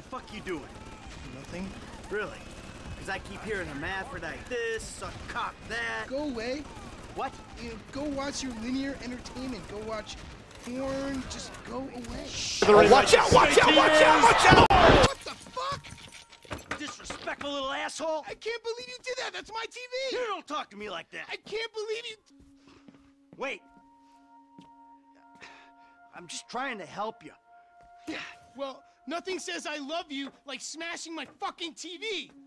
fuck you doing? Nothing. Really? Because I keep hearing hermaphrodite this, suck cock that. Go away. What? You know, go watch your linear entertainment. Go watch porn. Just go away. Oh, watch out! Watch out! Watch out! Watch out! What the fuck? Disrespectful little asshole. I can't believe you did that. That's my TV. You don't talk to me like that. I can't believe you. Wait. I'm just trying to help you. Well, nothing says I love you like smashing my fucking TV.